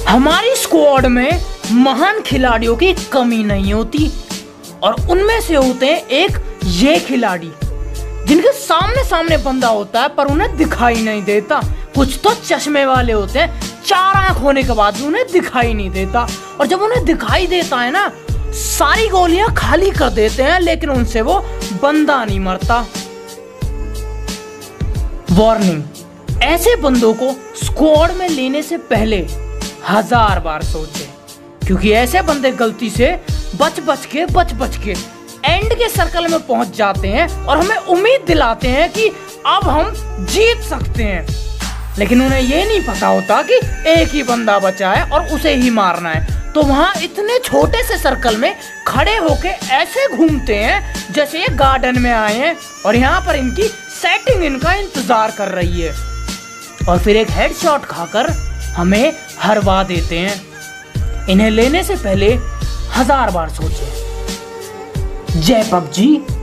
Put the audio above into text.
हमारी स्क्वाड में महान खिलाड़ियों की कमी नहीं होती और उनमें से होते हैं एक ये खिलाड़ी जिनके सामने सामने बंदा होता है पर उन्हें दिखाई नहीं देता। कुछ तो चश्मे वाले होते हैं, 4 आंख होने के बाद भी उन्हें दिखाई नहीं देता, और जब उन्हें दिखाई देता है ना सारी गोलियां खाली कर देते हैं, लेकिन उनसे वो बंदा नहीं मरता। वार्निंग, ऐसे बंदों को स्क्वाड में लेने से पहले 1000 बार सोचें, क्योंकि ऐसे बंदे गलती से बच बच के एंड के सर्कल में पहुंच जाते हैं और हमें उम्मीद दिलाते हैं कि अब हम जीत सकते हैं, लेकिन उन्हें यह नहीं पता होता कि एक ही बंदा बचा है और उसे ही मारना है। तो वहां इतने छोटे से सर्कल में खड़े होके ऐसे घूमते हैं जैसे ये गार्डन में आए हैं और यहाँ पर इनकी सेटिंग इनका इंतजार कर रही है, और फिर एक हेडशॉट खाकर हमें हरवा देते हैं। इन्हें लेने से पहले 1000 बार सोचें। जय पबजी।